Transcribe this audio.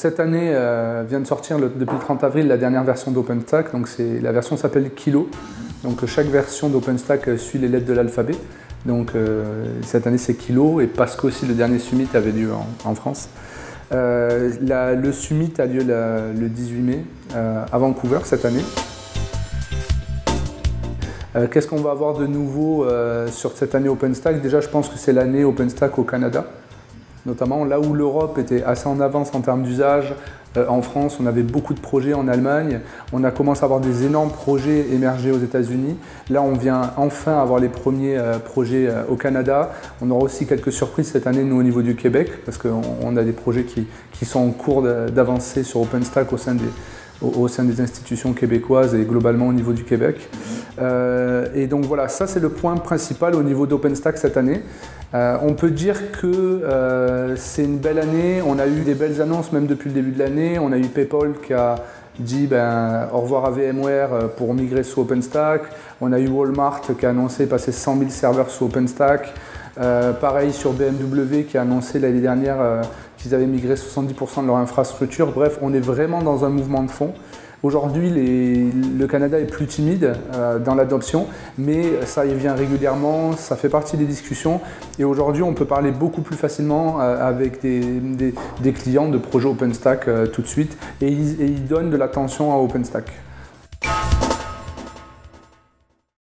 Cette année vient de sortir depuis le 30 avril la dernière version d'OpenStack. Donc la version s'appelle Kilo. Donc chaque version d'OpenStack suit les lettres de l'alphabet. Donc cette année c'est Kilo et parce qu'aussi le dernier Summit avait lieu en France. Le Summit a lieu le 18 mai à Vancouver cette année. Qu'est-ce qu'on va avoir de nouveau sur cette année OpenStack? Déjà je pense que c'est l'année OpenStack au Canada. Notamment là où l'Europe était assez en avance en termes d'usage, en France on avait beaucoup de projets, en Allemagne on a commencé à avoir des énormes projets émerger aux États-Unis. Là on vient enfin avoir les premiers projets au Canada. On aura aussi quelques surprises cette année nous au niveau du Québec parce qu'on a des projets qui sont en cours d'avancer sur OpenStack au sein des institutions québécoises et globalement au niveau du Québec. Et donc voilà, ça c'est le point principal au niveau d'OpenStack cette année. On peut dire que c'est une belle année, on a eu des belles annonces même depuis le début de l'année. On a eu PayPal qui a dit au revoir à VMware pour migrer sur OpenStack. On a eu Walmart qui a annoncé passer 100 000 serveurs sur OpenStack. Pareil sur BMW qui a annoncé l'année dernière qu'ils avaient migré 70% de leur infrastructure. Bref, on est vraiment dans un mouvement de fond. Aujourd'hui, le Canada est plus timide dans l'adoption, mais ça y vient régulièrement, ça fait partie des discussions. Et aujourd'hui, on peut parler beaucoup plus facilement avec des clients de projets OpenStack tout de suite. Et ils donnent de l'attention à OpenStack.